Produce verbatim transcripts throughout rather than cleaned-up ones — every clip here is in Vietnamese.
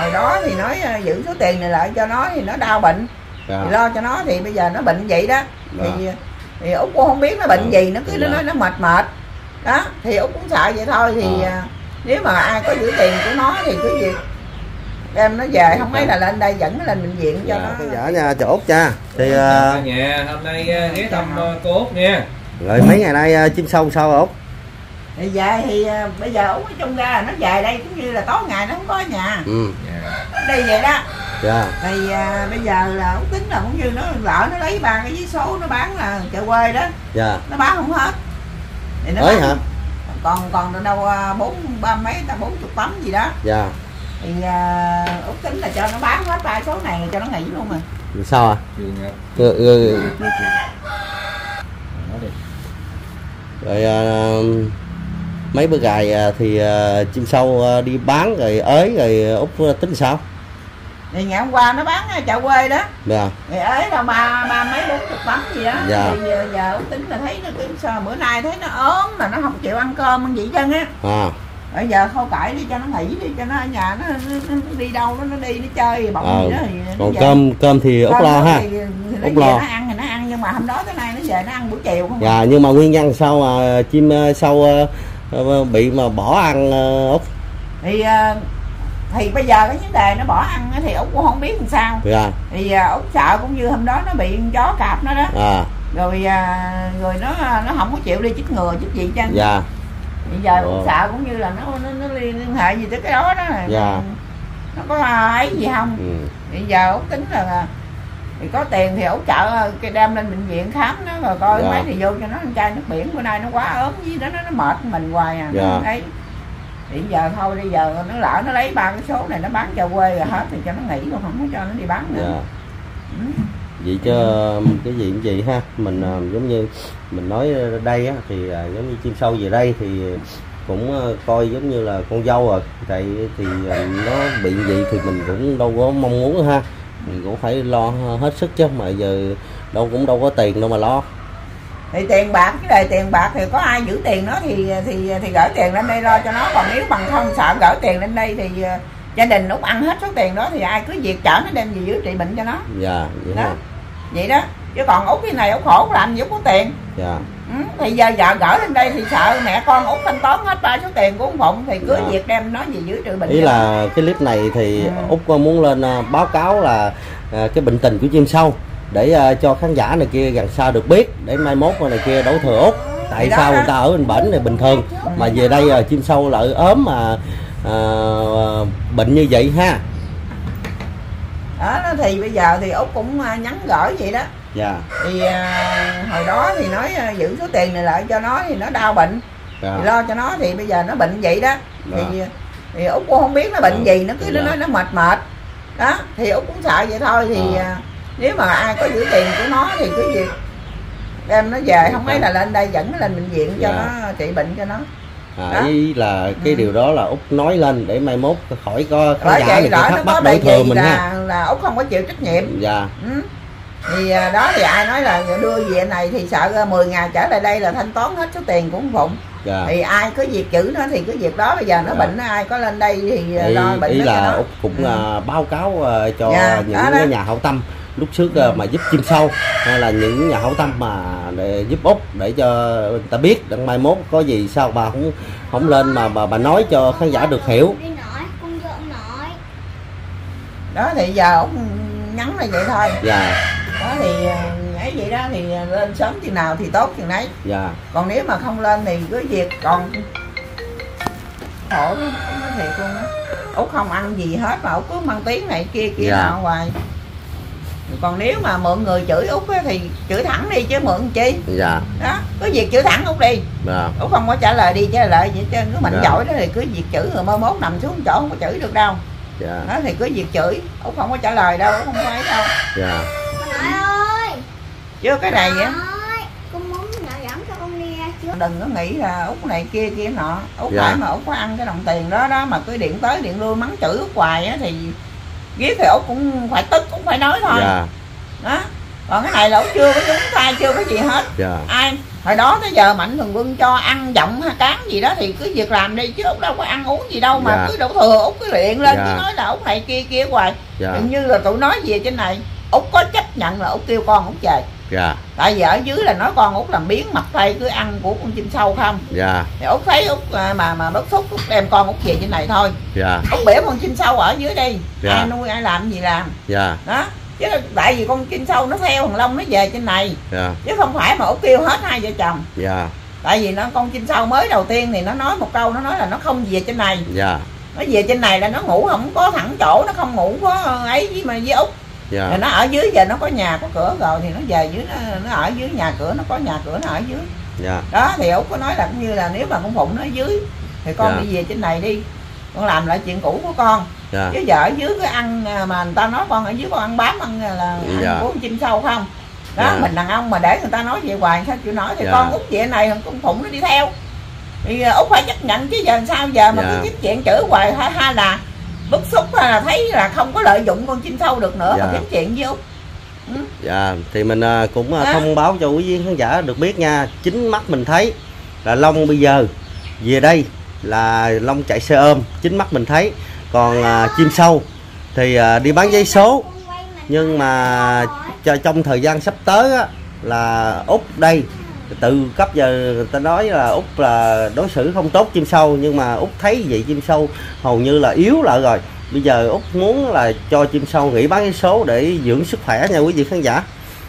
hồi đó thì nói giữ số tiền này lại cho nó thì nó đau bệnh, dạ. Thì lo cho nó thì bây giờ nó bệnh vậy đó, dạ. thì thì Út cũng không biết nó bệnh dạ. gì, nó cứ dạ. nó nói nó mệt mệt đó, thì Út cũng sợ vậy thôi. Thì à. nếu mà ai có giữ tiền của nó thì cứ việc em nó về, không mấy là lên đây dẫn nó lên bệnh viện cho dạ. nó. Cái giả nha cho Út nha. Thì uh... nhà hôm nay ghé thăm cô Út nha. Rồi mấy ngày nay uh, chim sâu sao rồi Út? Thì về thì uh, bây giờ Út trong ra nó về đây cũng như là tối ngày nó không có ở nhà. Ừ. Yeah. Đây vậy đó. Dạ. Thì uh, bây giờ là Út tính là cũng như nó lỡ nó lấy ba cái vé số nó bán là chợ quê đó. Dạ. Nó bán không hết. Thì nó bán... hả? Còn còn đâu bốn ba mấy ta bốn chục tấm gì đó. Dạ. Thì uh, Út tính là cho nó bán hết ba số này cho nó nghỉ luôn rồi. Sao à? Rồi, rồi, rồi uh, mấy bữa gài thì uh, chim sâu uh, đi bán rồi ới rồi Út tính sao? Thì ngày hôm qua nó bán chợ quê đó. Dạ. Thì ới đâu ba ba mấy bốn chục tấm gì đó. Dạ. Thì giờ, giờ Út tính là thấy nó sao bữa nay thấy nó ốm mà nó không chịu ăn cơm ăn gì chân á. À. Bây giờ khâu cải đi cho nó nghỉ đi, cho nó ở nhà nó, nó, nó đi đâu nó, nó đi nó chơi bọng à, gì đó. Thì còn cơm cơm thì Út lo ha. Thì, thì nó Út lo. Nó ăn thì nó ăn, nhưng mà hôm đó tới nay nó về nó ăn buổi chiều không. Dạ, nhưng mà nguyên nhân sao mà chim sâu bị mà bỏ ăn Út? Thì thì bây giờ cái vấn đề nó bỏ ăn thì Út cũng không biết làm sao. Dạ. Thì Út sợ cũng như hôm đó nó bị con chó cạp nó đó. À. Rồi rồi nó nó không có chịu đi chích ngừa chích gì cho. Dạ. Bây giờ cũng sợ cũng như là nó nó, nó liên hệ gì tới cái đó đó. Dạ. Nó có ấy gì không. Ừ. Bây giờ Út tính là thì có tiền thì Út chợ cái đem lên bệnh viện khám nó rồi coi. Dạ. Mấy thì vô cho nó ăn chai nước biển, bữa nay nó quá ốm với đó nó, nó mệt mình hoài à. Dạ. Đấy. Thì giờ thôi bây giờ nó lỡ nó lấy ba cái số này nó bán cho quê rồi hết thì cho nó nghỉ, còn không có cho nó đi bán nữa. Dạ. Ừ. Vậy cho cái gì cũng vậy ha, mình giống như mình nói đây á, thì giống như chim sâu về đây thì cũng coi giống như là con dâu rồi, tại thì nó bị vậy thì mình cũng đâu có mong muốn ha, mình cũng phải lo hết sức chứ mà giờ đâu cũng đâu có tiền đâu mà lo. Thì tiền bạc, cái đề tiền bạc thì có ai giữ tiền nó thì thì thì gửi tiền lên đây lo cho nó, còn nếu bằng không sợ gửi tiền lên đây thì gia đình Út ăn hết số tiền đó thì ai cứ việc chở nó đem về dưới trị bệnh cho nó. Dạ, vậy đó. Hả? Vậy đó, chứ còn Út cái này Út khổ làm gì Út có tiền. Dạ. Ừ, thì giờ vợ gửi lên đây thì sợ mẹ con Út thanh toán hết ba số tiền của ông Phụng thì cứ dạ. việc đem nó về dưới trị bệnh. Ý là nó. Cái clip này thì ừ. Út muốn lên báo cáo là cái bệnh tình của chim sâu để uh, cho khán giả này kia gần xa được biết, để mai mốt này kia đấu thừa Út. Tại sao người ta ở bên bển này bình thường ừ. mà về đây uh, chim sâu lại ốm mà uh, bệnh như vậy ha. Đó thì bây giờ thì Út cũng uh, nhắn gửi vậy đó. Dạ. Thì uh, hồi đó thì nói uh, giữ số tiền này lại cho nó thì nó đau bệnh. Dạ. Thì lo cho nó thì bây giờ nó bệnh vậy đó. Dạ. Thì thì Út cũng không biết nó bệnh dạ. gì, nó cứ dạ. nó nói nó mệt mệt. Đó, thì Út cũng sợ vậy thôi thì dạ. uh, nếu mà ai có giữ tiền của nó thì cứ việc đem nó về, không mấy là lên đây dẫn nó lên bệnh viện cho dạ. nó trị bệnh cho nó. À, ý là cái ừ. điều đó là Út nói lên để mai mốt khỏi có khán giả này thắc mắc đổ thừa mình là, ha. Là Út không có chịu trách nhiệm. Dạ. Ừ. Thì đó thì ai nói là đưa về này thì sợ mười ngày trở lại đây là thanh toán hết số tiền của ông Phụng. Dạ. Thì ai có việc chữ nó thì cứ việc đó, bây giờ nó dạ. bệnh nó ai có lên đây thì ý, lo bệnh ý nó là cho nó. Út cũng ừ. báo cáo cho dạ, những cái nhà hảo tâm lúc trước ừ. mà giúp chim sâu, hay là những nhà hảo tâm mà để giúp Út để cho người ta biết, đặng mai mốt có gì sao bà không không lên mà bà bà nói cho khán giả được hiểu. Đó thì giờ Út nhắn là vậy thôi. Dạ. Đó thì ấy vậy đó thì lên sớm chừng nào thì tốt chừng nấy. Dạ. Còn nếu mà không lên thì cứ việc, còn khổ lắm, nói thiệt luôn á. Út không ăn gì hết mà Út cứ mang tiếng này kia kia dạ. nào hoài. Còn nếu mà mượn người chửi Út thì chửi thẳng đi chứ mượn chi. Dạ. Đó, cứ việc chửi thẳng Út đi. Dạ. Út không có trả lời đi trả lời vậy chứ cứ mạnh dạ. giỏi đó thì cứ việc chửi, rồi mai mốt nằm xuống chỗ không có chửi được đâu. Dạ. Đó thì cứ việc chửi, Út không có trả lời đâu, Út không có ấy đâu. Dạ. Con ơi. Chứ cái này vậy. Con muốn dẫn cho con đi ra trước. Đừng có nghĩ là Út này kia kia nọ, Út dạ. phải mà Út có ăn cái đồng tiền đó đó mà cứ điện tới điện lui mắng chửi Út hoài á thì ghét thì Út cũng phải tức, cũng phải nói thôi. Dạ. Đó. Còn cái này là Út chưa có chúng tay, chưa có gì hết. Dạ. Ai hồi đó tới giờ Mạnh Thường Quân cho ăn giọng hay cán gì đó thì cứ việc làm đi chứ Út đâu có ăn uống gì đâu mà dạ. cứ đổ thừa Út cứ luyện lên dạ. cứ nói là Út này kia kia hoài dạ. tự như là tụi nói về trên này Út có chấp nhận là Út kêu con Út về dạ. tại vì ở dưới là nói con Út làm biến mặt tay cứ ăn của con chim sâu không dạ. thì Út thấy Út mà mà bớt xúc Út đem con Út về trên này thôi dạ. Út bể con chim sâu ở dưới đi dạ. ai nuôi ai làm gì làm dạ. đó chứ tại vì con chim sâu nó theo thằng Long nó về trên này yeah. chứ không phải mà Út kêu hết hai vợ chồng yeah. tại vì nó con chim sâu mới đầu tiên thì nó nói một câu nó nói là nó không về trên này yeah. nó về trên này là nó ngủ không có thẳng chỗ nó không ngủ có ấy với mà với Út yeah. rồi nó ở dưới giờ nó có nhà có cửa rồi thì nó về dưới nó, nó ở dưới nhà cửa nó có nhà cửa nó ở dưới yeah. đó thì Út có nói là cũng như là nếu mà con Phụng nó ở dưới thì con yeah. đi về trên này đi con làm lại chuyện cũ của con dạ. chứ giờ ở dưới cái ăn mà người ta nói con ở dưới con ăn bám ăn là ăn dạ. của con chim sâu không đó dạ. mình đàn ông mà để người ta nói vậy hoài sao chịu nói thì dạ. con Út về này con Phụng nó đi theo thì Út phải chấp nhận chứ giờ sao giờ mà dạ. cứ kiếm chuyện chửi hoài hay, hay là bức xúc hay là thấy là không có lợi dụng con chim sâu được nữa dạ. mà kiếm chuyện với Út ừ. dạ thì mình cũng à. thông báo cho quý vị khán giả được biết nha, chính mắt mình thấy là Long bây giờ về đây là Long chạy xe ôm, chính mắt mình thấy. Còn à, chim sâu thì à, đi bán giấy số, nhưng mà cho, trong thời gian sắp tới á, là Út đây từ cấp giờ người ta nói là Út là đối xử không tốt chim sâu, nhưng mà Út thấy vậy chim sâu hầu như là yếu lại rồi. Bây giờ Út muốn là cho chim sâu nghỉ bán giấy số để dưỡng sức khỏe nha quý vị khán giả.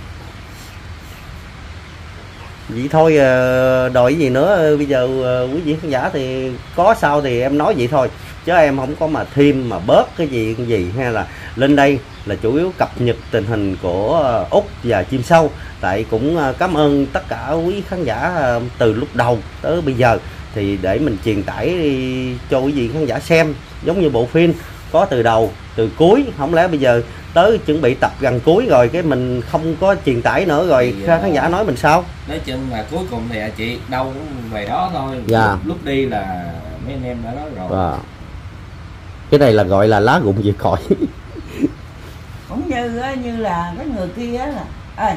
Vậy thôi đòi gì nữa, bây giờ quý vị khán giả thì có sao thì em nói vậy thôi, chứ em không có mà thêm mà bớt cái gì cái gì hay là lên đây là chủ yếu cập nhật tình hình của Út và chim sâu. Tại cũng cảm ơn tất cả quý khán giả từ lúc đầu tới bây giờ, thì để mình truyền tải cho quý vị khán giả xem giống như bộ phim có từ đầu từ cuối, không lẽ bây giờ tới chuẩn bị tập gần cuối rồi cái mình không có truyền tải nữa rồi thì, khán giả nói mình sao? Nói chung là cuối cùng thì chị đâu cũng về đó thôi. Dạ. lúc, lúc đi là mấy anh em đã nói rồi. À. Cái này là gọi là lá rụng diệt khỏi. Cũng như như là cái người kia là ơi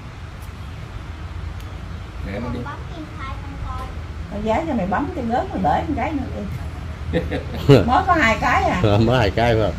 để nó đi tao giá cho mày bấm cái gớt mày bể một cái nữa đi. Mới có hai cái à. Mới hai cái mà.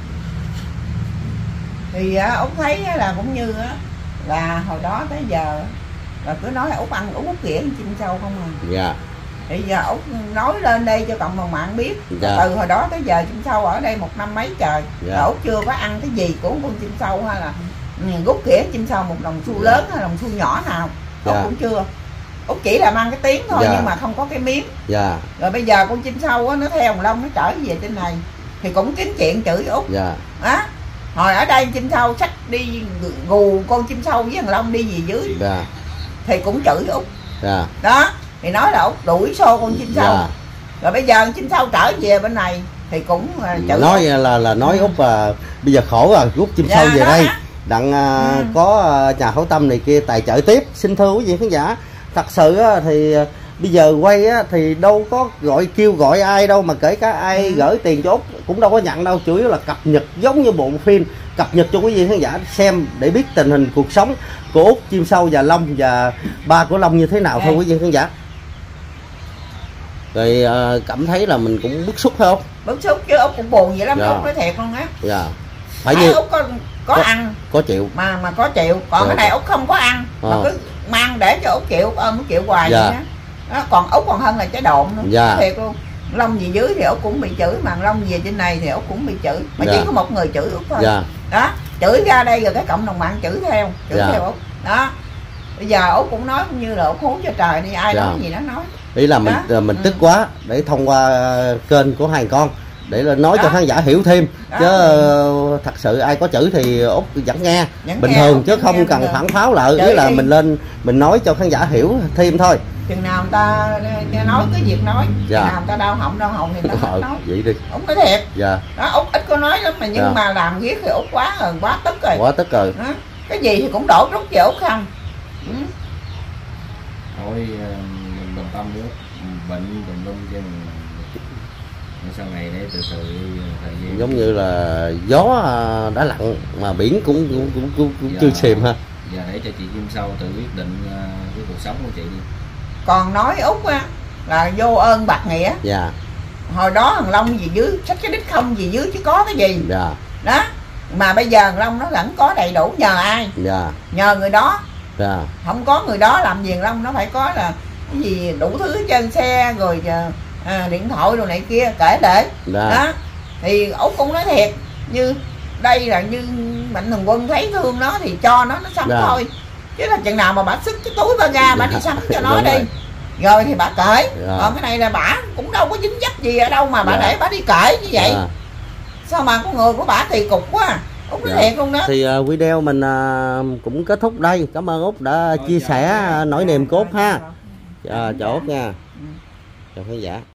Thì Út thấy là cũng như là hồi đó tới giờ là cứ nói Út ăn Út kỉa chim sâu không à. Dạ. Thì giờ Út nói lên đây cho cộng đồng mạng biết. Dạ. Từ hồi đó tới giờ chim sâu ở đây một năm mấy trời. Dạ. Út chưa có ăn cái gì của con chim sâu hay là rút kỉa chim sâu một đồng xu lớn hay đồng xu nhỏ nào. Út dạ. cũng chưa. Út chỉ làm ăn cái tiếng thôi dạ. nhưng mà không có cái miếng. Dạ. Rồi bây giờ con chim sâu á, nó theo thằng Long nó trở về trên này thì cũng kiếm chuyện chửi Út. Dạ. Á. Hồi ở đây chim sâu sách đi gù con chim sâu với thằng Long đi gì dưới dạ. thì cũng chửi Út. Dạ. Đó thì nói là Út đuổi xô con chim sâu. Dạ. Rồi bây giờ chim sâu trở về bên này thì cũng chửi nói Út. là là nói Út là bây giờ khổ rồi, rút chim dạ, sâu về đây hả? Đặng uh, ừ. có uh, nhà hảo tâm này kia tài trợ tiếp. Xin thưa quý vị khán giả, thật sự uh, thì uh, bây giờ quay á, thì đâu có gọi kêu gọi ai đâu, mà kể cả ai ừ. gửi tiền cho Út cũng đâu có nhận đâu, chủ yếu là cập nhật giống như bộ phim, cập nhật cho quý vị khán giả xem để biết tình hình cuộc sống của Út, chim sâu và Long và ba của Long như thế nào. Ê. Thôi quý vị khán giả. Rồi uh, cảm thấy là mình cũng bức xúc phải không? Bức xúc chứ Út cũng buồn vậy lắm. Dạ. Út nói thiệt luôn á. Dạ. Phải như Út có, có, có ăn có chịu mà mà có chịu, còn dạ. cái này Út không có ăn à. mà cứ mang để cho Út chịu, ôm Út chịu hoài dạ. vậy đó. Đó, còn Út còn hơn là trái độn nữa. Dạ. Thiệt luôn. Long về dưới thì Út cũng bị chửi, mà Long về trên này thì Út cũng bị chửi, mà dạ. chỉ có một người chửi Út thôi. Dạ. Đó, chửi ra đây rồi cái cộng đồng mạng chửi theo, chửi dạ. theo Út. Đó. Bây giờ Út cũng nói cũng như là Út hú cho trời đi, ai dạ. nói gì nó nói. Ý là mình đó. mình ừ. tức quá để thông qua kênh của hai con để là nói đó. cho khán giả hiểu thêm. Đó. Chứ thật sự ai có chữ thì Út vẫn nghe vẫn bình nghe, thường chứ không nghe, cần phản pháo lại, ý là đi. mình lên mình nói cho khán giả hiểu thêm thôi. Chừng nào người ta nói cái việc nói, dạ. chừng nào người ta đau họng đau họng thì người ta nói. Vậy đi. Út nói thiệt. Dạ. Đó, Út ít có nói lắm mà nhưng dạ. mà làm ghét thì Út quá rồi, quá tức rồi. Quá tức rồi. Đó. Cái gì thì cũng đổ rút về Út không. Ừ. Thôi mình bình tâm nữa, bệnh bình tâm cho mình sau này để từ từ thời gian. Giống như là gió đã lặng mà biển cũng cũng cũng, cũng, cũng dạ. chưa xìm ha. Giờ để cho chị chim sâu tự quyết định cái cuộc sống của chị đi. còn nói Út á là vô ơn bạc nghĩa. Dạ. Hồi đó thằng Long gì dưới sách cái đích không gì dưới chứ có cái gì. Dạ. Đó mà bây giờ thằng Long nó vẫn có đầy đủ, nhờ ai? Dạ. Nhờ người đó. Dạ. Không có người đó làm gì thằng Long nó phải có là cái gì đủ thứ trên xe rồi à, điện thoại đồ này kia kể để. Dạ. Đó thì Út cũng nói thiệt, như đây là như Mạnh Thường Quân thấy thương nó thì cho nó nó sống Dạ. thôi, chứ là chừng nào mà bà sức cái túi bà ra bà Dạ. đi sống cho nó Đúng đi rồi. rồi thì bà kể. Dạ. Còn cái này là bà cũng đâu có dính dấp gì ở đâu mà bà Dạ. để bà đi kể như vậy. Dạ. Sao mà con người của bà kỳ cục quá. Út nói Dạ. thiệt luôn đó. Thì uh, video mình uh, cũng kết thúc đây. Cảm ơn Út đã Rồi, chia chào sẻ khán giả. nỗi niềm cốt ha. Rồi. À, chào Út nha. Ừ. Chào khán giả.